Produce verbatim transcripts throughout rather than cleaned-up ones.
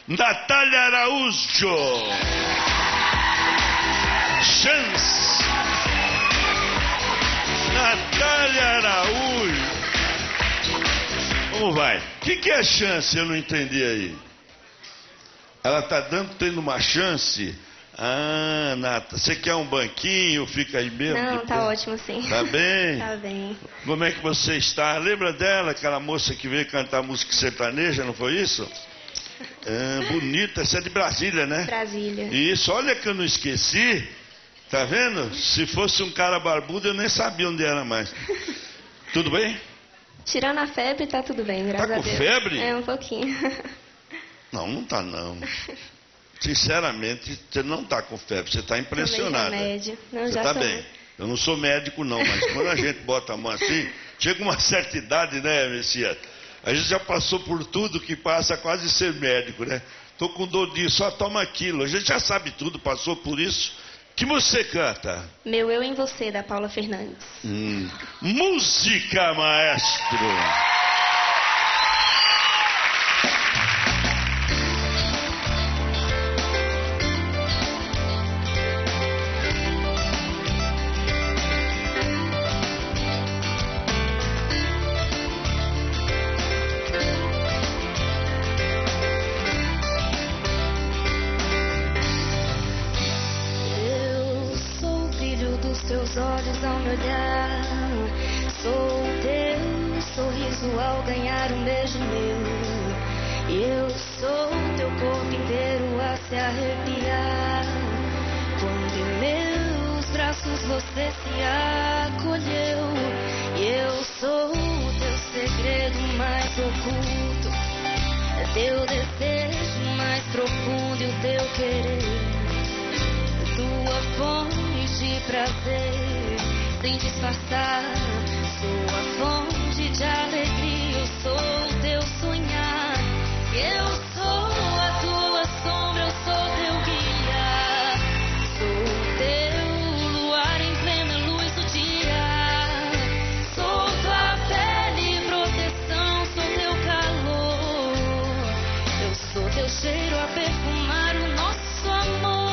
Natália Araújo. Chance. Natália Araújo. Como vai? O que, que é chance? Eu não entendi aí. Ela tá dando, tendo uma chance. Ah, Nata, você quer um banquinho? Fica aí mesmo? Não, depois? tá ótimo sim. Tá bem? Tá bem. Como é que você está? Lembra dela, aquela moça que veio cantar música sertaneja, não foi isso? Ah, bonita, essa é de Brasília, né? Brasília. Isso, olha que eu não esqueci. Tá vendo? Se fosse um cara barbudo, eu nem sabia onde era mais. Tudo bem? Tirando a febre, tá tudo bem, graças Tá com a Deus. febre? É, um pouquinho. Não, não tá não. Sinceramente, você não tá com febre, você tá impressionada. Tomei remédio. Não, Você já tá tô. bem. Eu não sou médico não, mas quando a gente bota a mão assim, chega uma certa idade, né, Messias? A gente já passou por tudo que passa quase ser médico, né? Tô com dor disso, só toma aquilo. A gente já sabe tudo, passou por isso. Que você canta? Meu Eu em Você, da Paula Fernandes. Hum. Música, maestro. Teus olhos ao me olhar, sou o teu sorriso ao ganhar um beijo meu. E eu sou o teu corpo inteiro a se arrepiar, quando em meus braços você se acolheu. E eu sou o teu segredo mais oculto, teu desejo mais profundo e o teu querer, tua fonte de prazer, sem disfarçar, sou a fonte de alegria, eu sou o teu sonhar, eu sou a tua sombra, eu sou teu guia, sou o teu luar em plena luz do dia, sou tua pele e proteção, sou teu calor, eu sou teu cheiro a perfumar o nosso amor.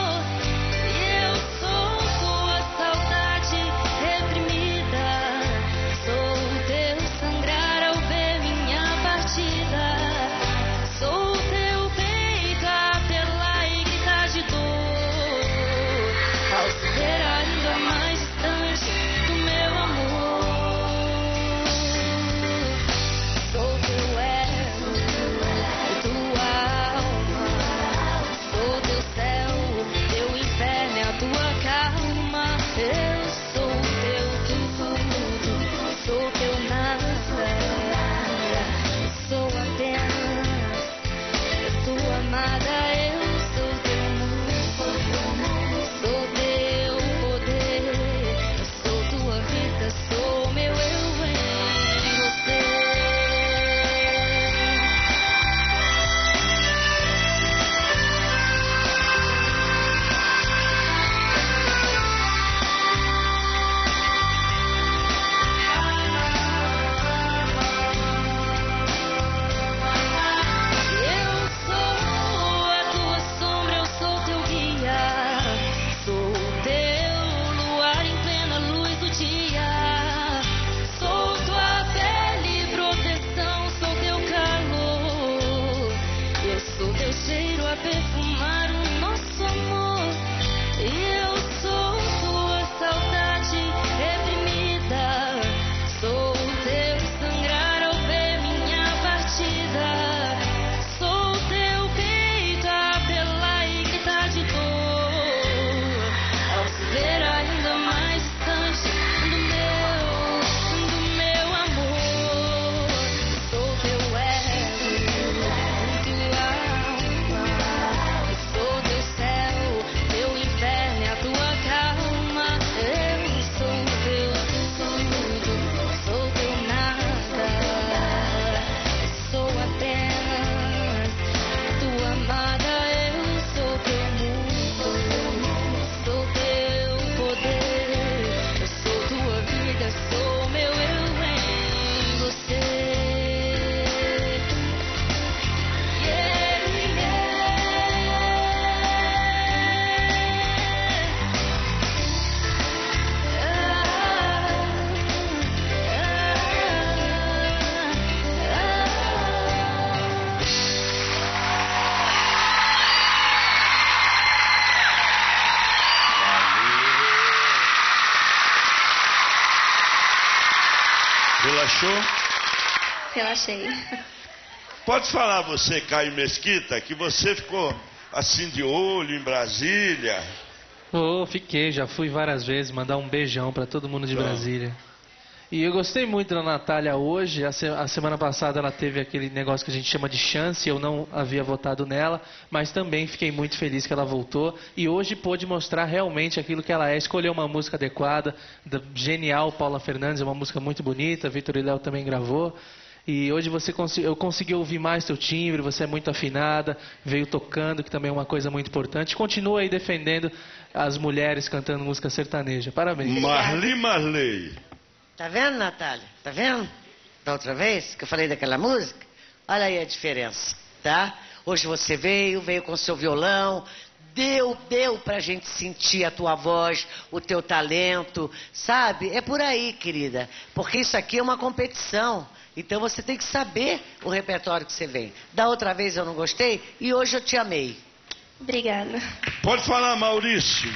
Relaxou? Relaxei. Pode falar você, Caio Mesquita, que você ficou assim de olho em Brasília? Oh, fiquei, já fui várias vezes, mandar um beijão pra todo mundo de Brasília. E eu gostei muito da Natália hoje. A, se, a semana passada ela teve aquele negócio que a gente chama de chance, eu não havia votado nela, mas também fiquei muito feliz que ela voltou. E hoje pôde mostrar realmente aquilo que ela é, escolheu uma música adequada, da, genial, Paula Fernandes, é uma música muito bonita, Vitor e Léo também gravou. E hoje você cons eu consegui ouvir mais teu timbre, você é muito afinada, veio tocando, que também é uma coisa muito importante. Continua aí defendendo as mulheres cantando música sertaneja. Parabéns. Marli Marley. Tá vendo, Natália? Tá vendo? Da outra vez que eu falei daquela música? Olha aí a diferença, tá? Hoje você veio, veio com seu violão, deu, deu pra gente sentir a tua voz, o teu talento, sabe? É por aí, querida, porque isso aqui é uma competição. Então você tem que saber o repertório que você vem. Da outra vez eu não gostei e hoje eu te amei. Obrigada. Pode falar, Maurício.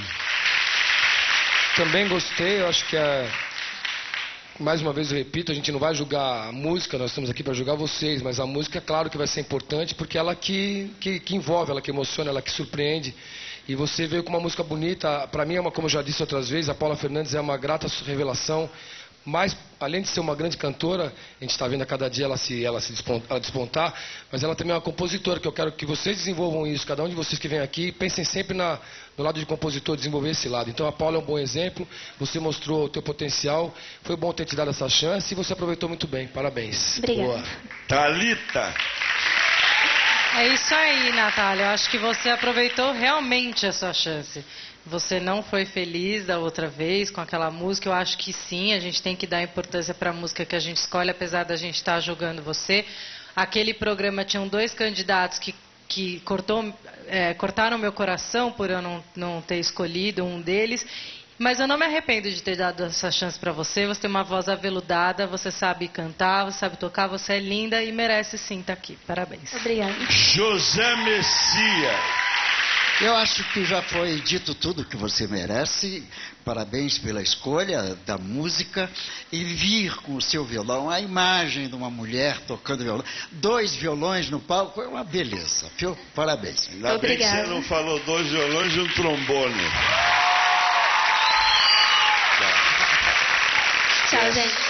Também gostei, eu acho que é... Mais uma vez eu repito, a gente não vai julgar a música, nós estamos aqui para julgar vocês, mas a música é claro que vai ser importante porque ela que, que, que envolve, ela que emociona, ela que surpreende. E você veio com uma música bonita, para mim é uma, como eu já disse outras vezes, a Paula Fernandes é uma grata revelação. Mas, além de ser uma grande cantora, a gente está vendo a cada dia ela se, ela se despontar, ela despontar, mas ela também é uma compositora, que eu quero que vocês desenvolvam isso, cada um de vocês que vem aqui, pensem sempre na, no lado de compositor, desenvolver esse lado. Então a Paula é um bom exemplo, você mostrou o teu potencial, foi bom ter te dado essa chance e você aproveitou muito bem, parabéns. Obrigada. Boa. Thalita. É isso aí, Natália, eu acho que você aproveitou realmente a sua chance. Você não foi feliz da outra vez com aquela música. Eu acho que sim, a gente tem que dar importância para a música que a gente escolhe, apesar da gente estar julgando você. Aquele programa tinham dois candidatos que, que cortou, é, cortaram meu coração por eu não, não ter escolhido um deles. Mas eu não me arrependo de ter dado essa chance para você. Você tem uma voz aveludada, você sabe cantar, você sabe tocar, você é linda e merece sim estar aqui. Parabéns. Obrigada. José Messias. Eu acho que já foi dito tudo que você merece. Parabéns pela escolha da música e vir com o seu violão, a imagem de uma mulher tocando violão. Dois violões no palco é uma beleza, viu? Parabéns. Ainda bem que você não falou dois violões e um trombone. Tchau, gente.